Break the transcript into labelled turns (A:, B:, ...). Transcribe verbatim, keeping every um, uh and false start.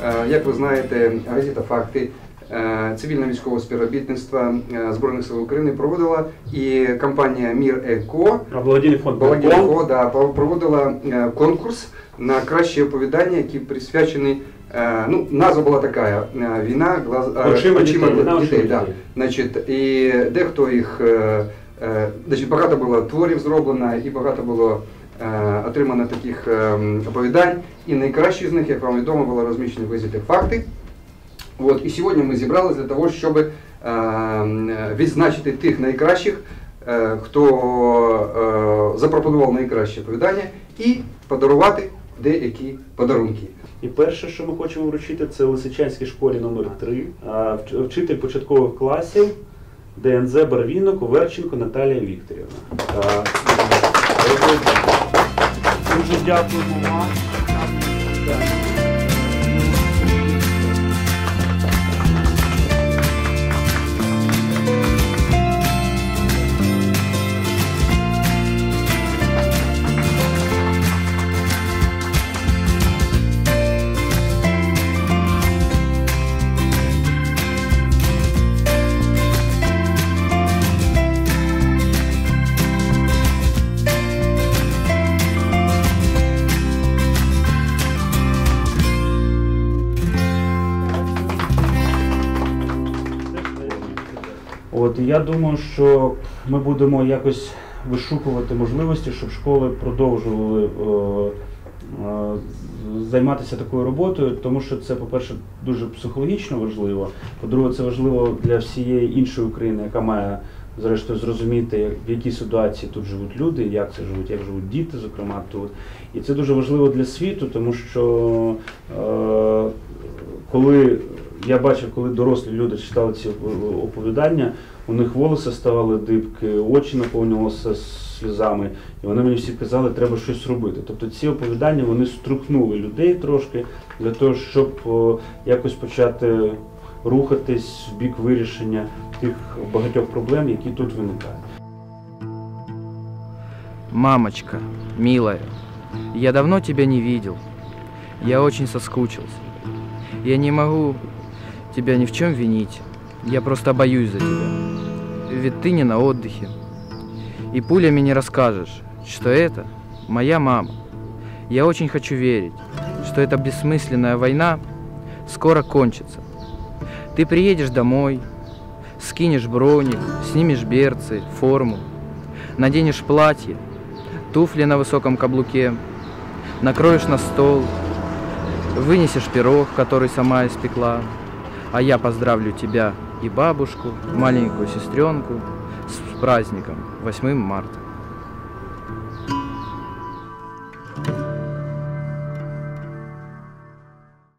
A: Як ви знаєте, газета «Факти», цивільно-військового співробітництва Збройних сил України проводила, і компанія «Мір Еко»,
B: благодійний фонд
A: благодійний фонд, да, проводила конкурс на краще оповідання, які присвячені, ну, назва була така: «Війна глаз,
B: очима,
A: очима
B: дітей».
A: дітей». дітей да. Значить, і дехто їх, значить, багато було творів зроблено, і багато було отримано таких оповідань, і найкращі з них, як вам відомо, було розміщено в газеті «Факти». От, і сьогодні ми зібралися для того, щоб е, відзначити тих найкращих, е, хто е, запропонував найкраще оповідання, і подарувати деякі подарунки.
B: І перше, що ми хочемо вручити, це у Лисичанській школі номер три, вчитель початкових класів Д Н З Барвінок Оверченко Наталія Вікторівна. Дуже дякуємо вам. От, і я думаю, що ми будемо якось вишукувати можливості, щоб школи продовжували е, е, займатися такою роботою, тому що це, по-перше, дуже психологічно важливо, по-друге, це важливо для всієї іншої України, яка має, зрештою, зрозуміти, в якій ситуації тут живуть люди, як це живуть, як живуть діти, зокрема, тут. І це дуже важливо для світу, тому що е, коли я бачив, коли дорослі люди читали ці оповідання, у них волоси ставали дибки, очі наповнювалися сльозами, і вони мені всі казали, треба щось робити. Тобто ці оповідання, вони струхнули людей трошки для того, щоб о, якось почати рухатись в бік вирішення тих багатьох проблем, які тут виникають.
C: Мамочка, милая, я давно тебя не видел. Я очень соскучился. Я не могу тебя ни в чем винить. Я просто боюсь за тебя. Ведь ты не на отдыхе. И пулями не расскажешь, что это моя мама. Я очень хочу верить, что эта бессмысленная война скоро кончится. Ты приедешь домой, скинешь броник, снимешь берцы, форму, наденешь платье, туфли на высоком каблуке, накроешь на стол, вынесешь пирог, который сама испекла, а я поздравлю тебя и бабушку, маленькую сестренку с праздником восьмым марта.